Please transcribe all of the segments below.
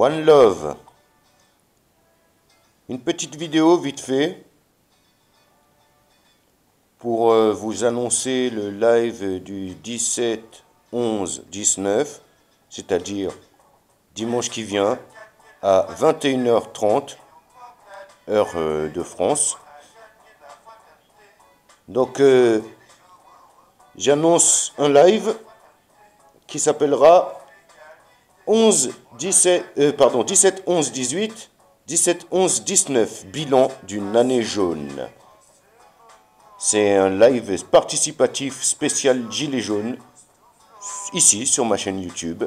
One Love. Une petite vidéo vite fait pour vous annoncer le live du 17, 11, 19, c'est-à-dire dimanche qui vient à 21h30, heure de France. Donc j'annonce un live qui s'appellera 17, 11, 18, 17, 11, 19, bilan d'une année jaune. C'est un live participatif spécial Gilets jaunes, ici sur ma chaîne YouTube.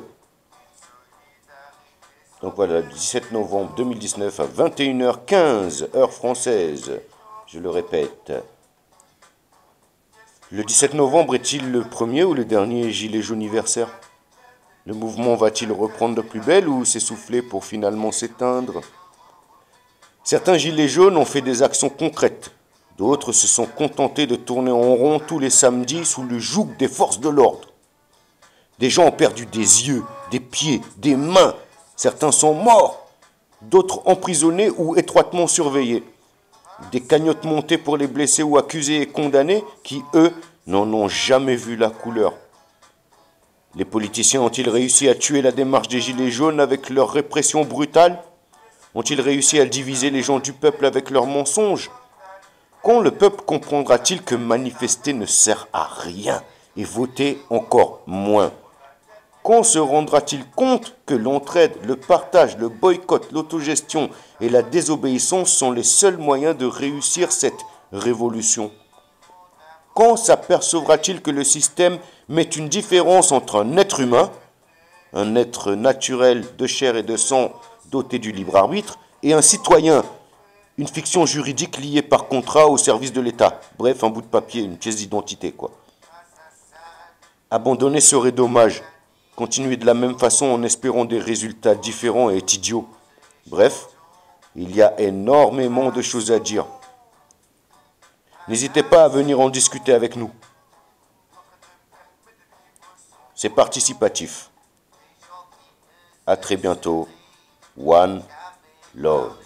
Donc voilà, le 17 novembre 2019 à 21h15, heure française, je le répète. Le 17 novembre est-il le premier ou le dernier Gilet jaune anniversaire? Le mouvement va-t-il reprendre de plus belle ou s'essouffler pour finalement s'éteindre? Certains gilets jaunes ont fait des actions concrètes. D'autres se sont contentés de tourner en rond tous les samedis sous le joug des forces de l'ordre. Des gens ont perdu des yeux, des pieds, des mains. Certains sont morts, d'autres emprisonnés ou étroitement surveillés. Des cagnottes montées pour les blessés ou accusés et condamnés qui, eux, n'en ont jamais vu la couleur. Les politiciens ont-ils réussi à tuer la démarche des Gilets jaunes avec leur répression brutale? Ont-ils réussi à diviser les gens du peuple avec leurs mensonges? Quand le peuple comprendra-t-il que manifester ne sert à rien et voter encore moins? Quand se rendra-t-il compte que l'entraide, le partage, le boycott, l'autogestion et la désobéissance sont les seuls moyens de réussir cette révolution? Quand s'apercevra-t-il que le système met une différence entre un être humain, un être naturel de chair et de sang doté du libre arbitre, et un citoyen, une fiction juridique liée par contrat au service de l'État? Bref, un bout de papier, une pièce d'identité, quoi. Abandonner serait dommage. Continuer de la même façon en espérant des résultats différents est idiot. Bref, il y a énormément de choses à dire. N'hésitez pas à venir en discuter avec nous. C'est participatif. À très bientôt. One Love.